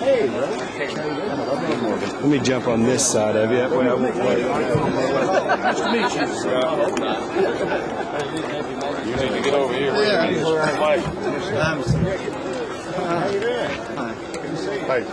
Hey, brother. Let me jump on this side of you. That way I won't wait. Nice to meet you. You need to get over here. Yeah. How you doing? Hey.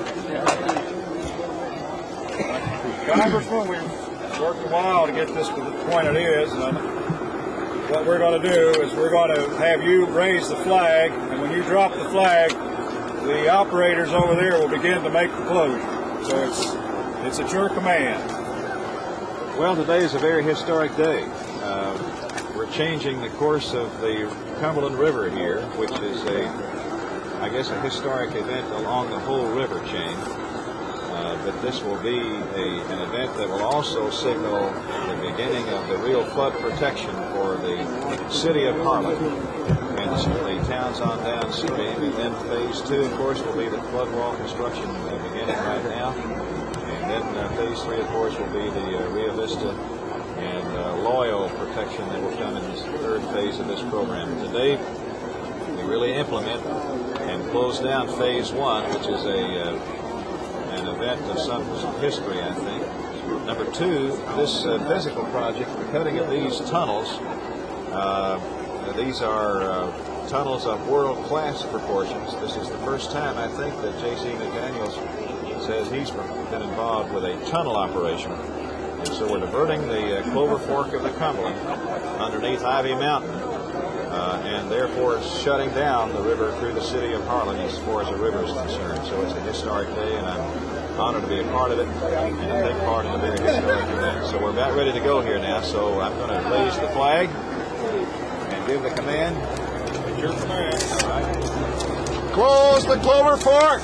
Congressman, we've worked a while to get this to the point it is. What we're going to do is we're going to have you raise the flag, and when you drop the flag, the operators over there will begin to make the closure. So it's at your command. Well, today is a very historic day. We're changing the course of the Cumberland River here, which is I guess a historic event along the whole river chain. But this will be an event that will also signal the beginning of the real flood protection for the city of Harlan and the towns on downstream. And then phase 2, of course, will be the flood wall construction beginning right now. And then phase 3, of course, will be the Rio Vista and Loyal protection that will come in this third phase of this program. Today, we really implement and close down phase 1, which is an event of some history, I think. Number 2, this physical project, the cutting of these tunnels. These are tunnels of world-class proportions. This is the first time, I think, that J.C. McDaniels says he's been involved with a tunnel operation. And so we're diverting the Clover Fork of the Cumberland underneath Ivy Mountain, and therefore shutting down the river through the city of Harlan as far as the river is concerned. So it's a historic day, and I'm honored to be a part of it and to take part in a very historic event. So we're about ready to go here now, so I'm going to raise the flag and give the command. At your command. All right. Close the Clover Fork!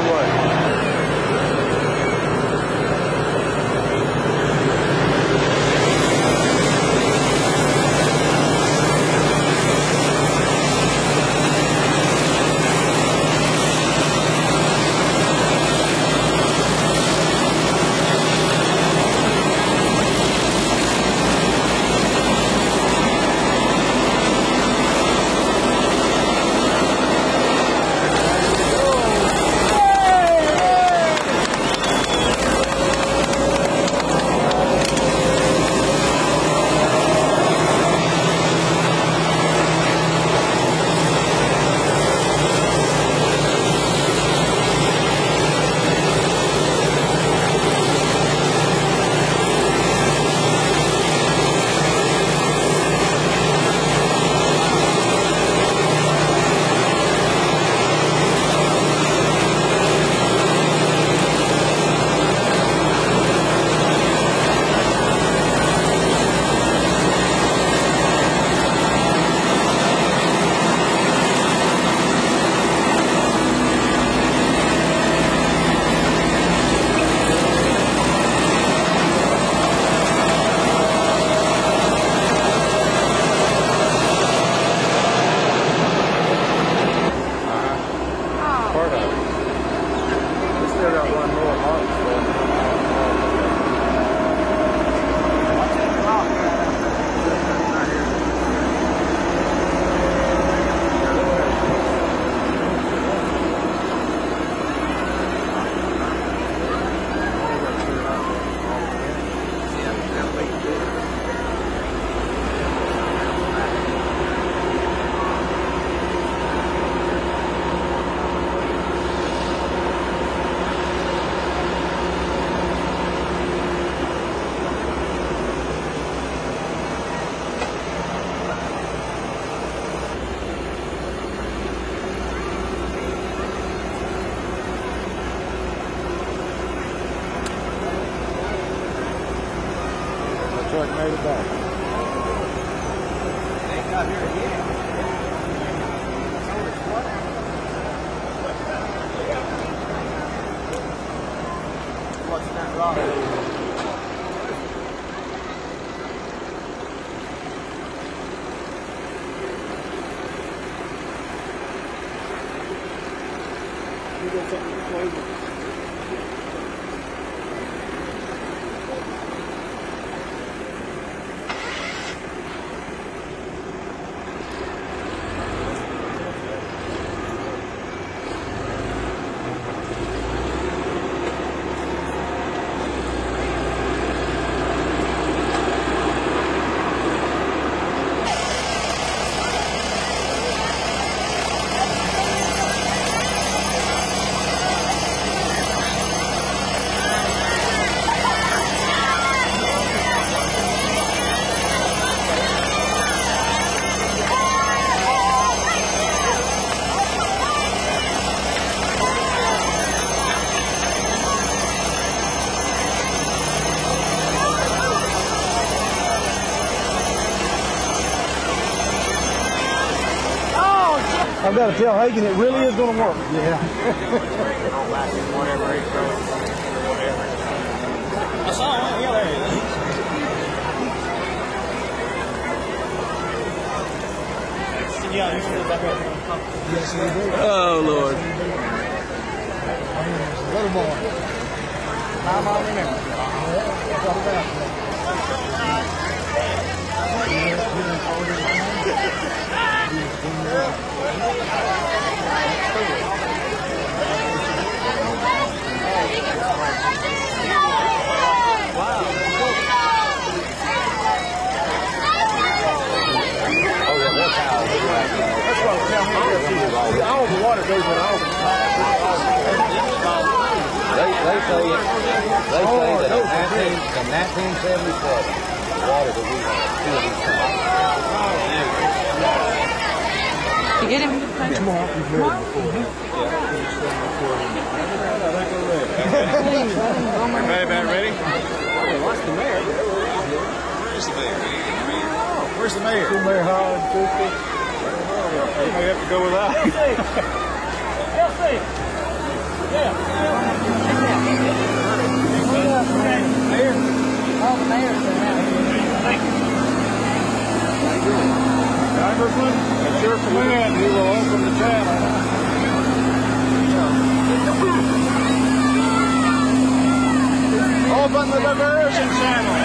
one way. Truck made it back. They got here again. What's that rock? You got something to play with? I've got to tell Hagen it really is going to work. Yeah. I saw him. Yeah, there he is. Oh, Lord. Little more. I'm on in there. All the water goes in all the They say that in 1977, the water that we had, You get him? tomorrow. Everybody about ready? What's the mayor? Where's the mayor? Where's the mayor? The mayor Harlan Tunnels. You may have to go without. Congressman, at your command, he will open the channel. Open the diversion channel.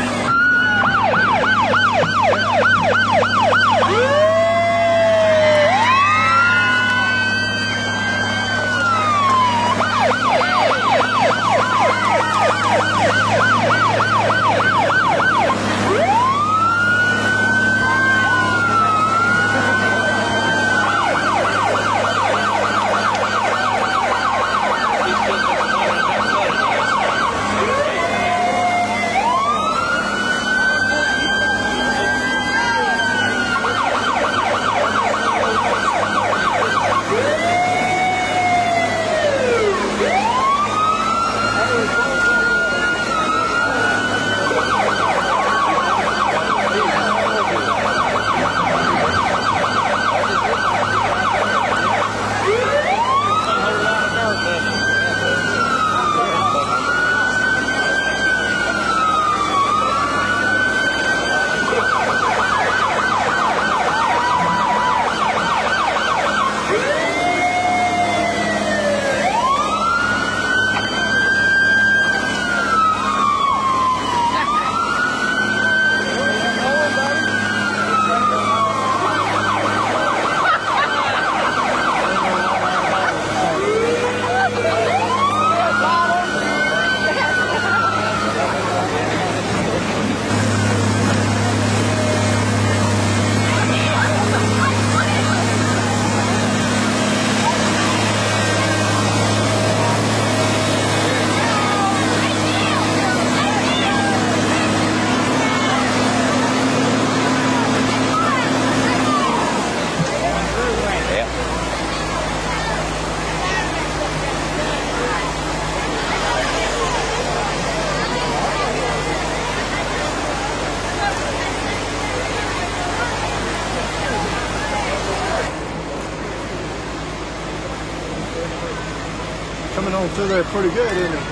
Coming on through there pretty good, isn't it?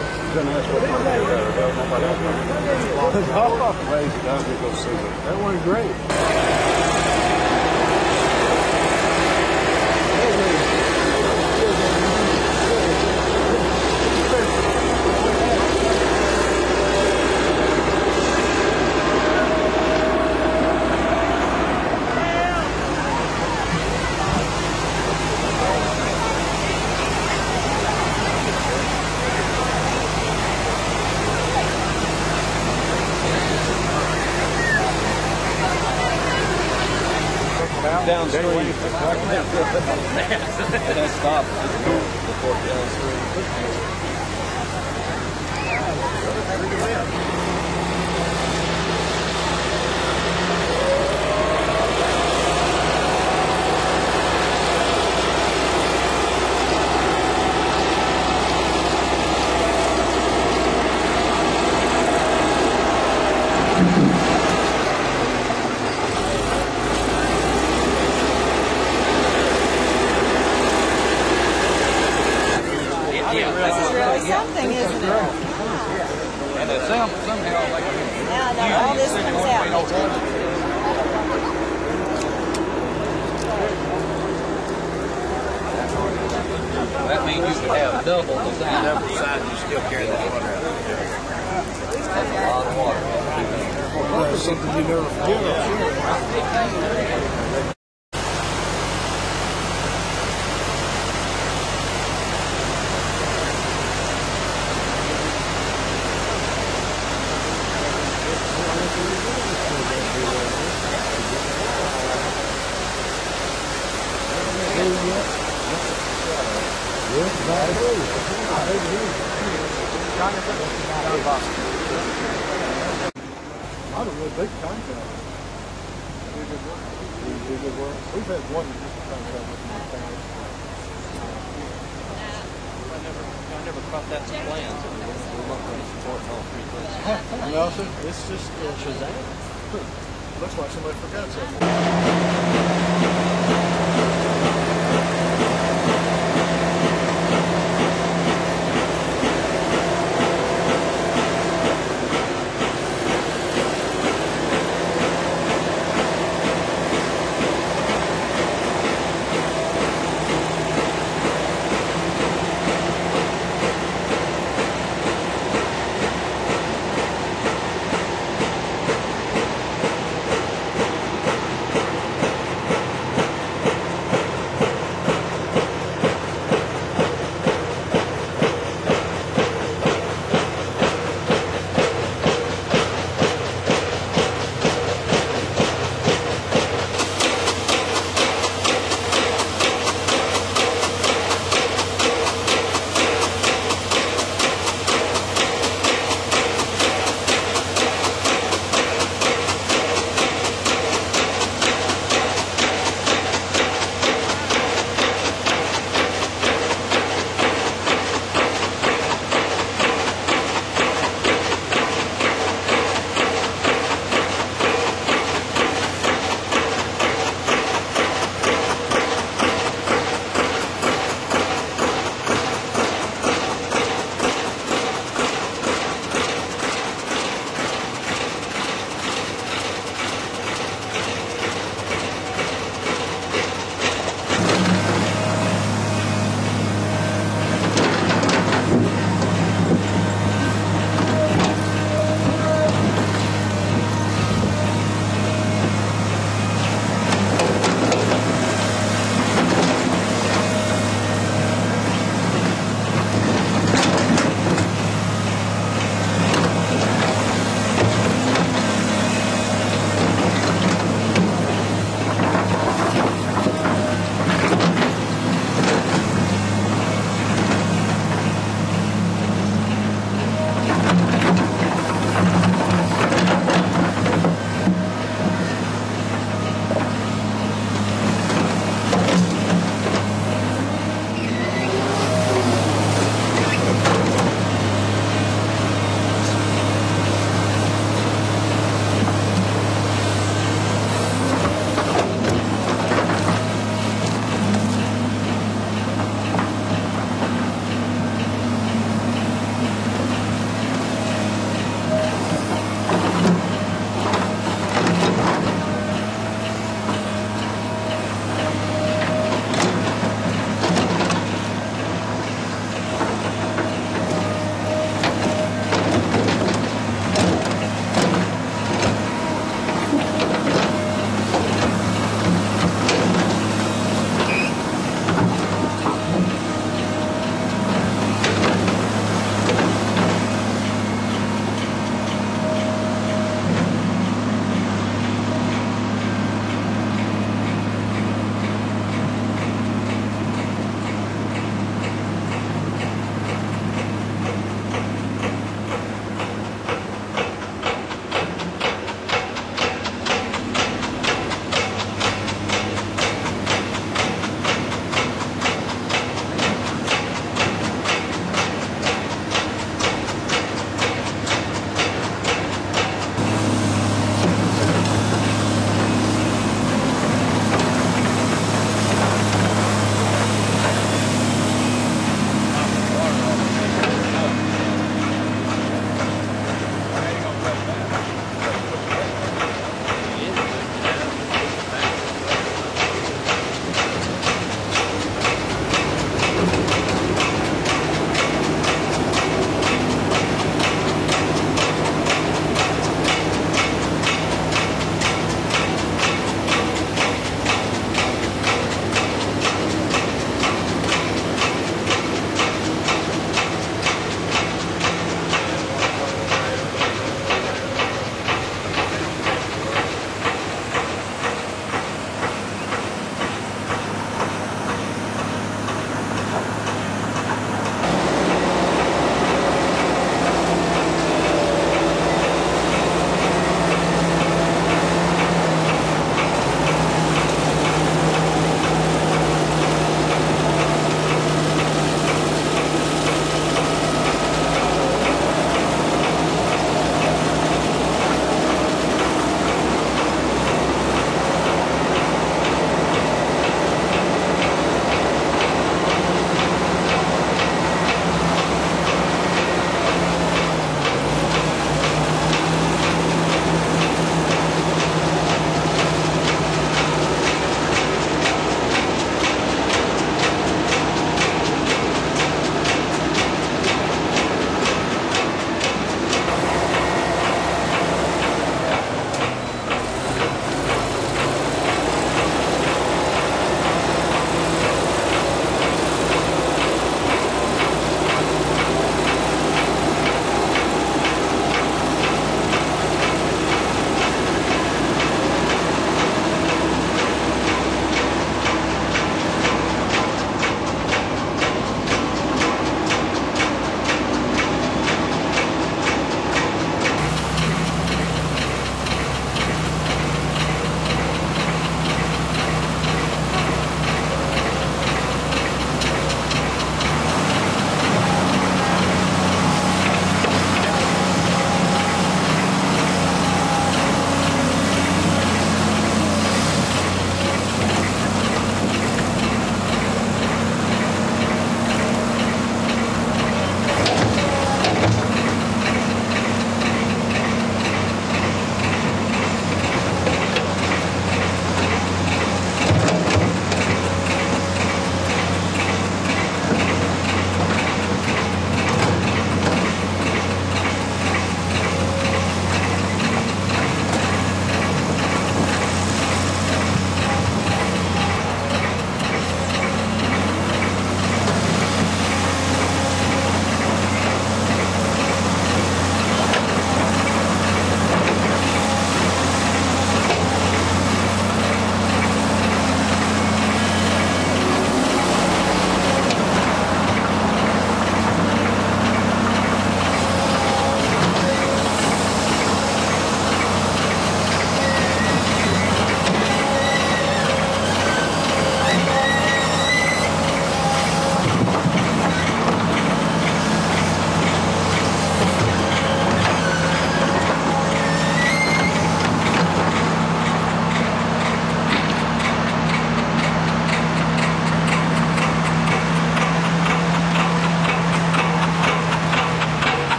That went great. Downstream. That stopped before downstream. Something, isn't it? And it somehow like Now all this comes out. that means you could have double the size. Double side, you still carry the water out. That's a lot of water. That's something you never forget. Not a real big contract. We've had one contract with them in the past. I never caught that in plans. We're not going to support all three places. No, sir. It's just Shazam. Looks like somebody forgot something.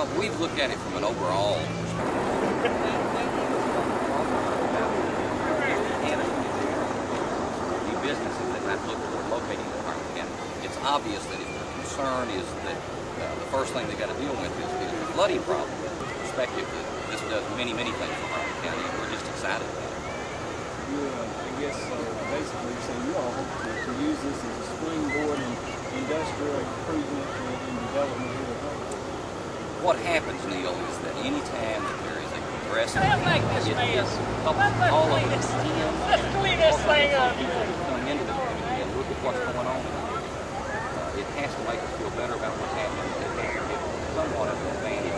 Well, we've looked at it from an overall businesses that might look toward locating in Harlan County. It's obvious that if the concern is that the first thing they got to deal with is the flooding problem, perspective that this does many, many things for Harlan County, and we're just excited about it. I guess basically so you all hope to use this as a springboard in industrial improvement and development here at home. What happens, Neil, is that any time that there is a progressive, Let's make this mess. all of us, Let's clean this thing up. coming into this community and look at what's going on. It has to make us feel better about what's happening. It has to give somewhat of an advantage.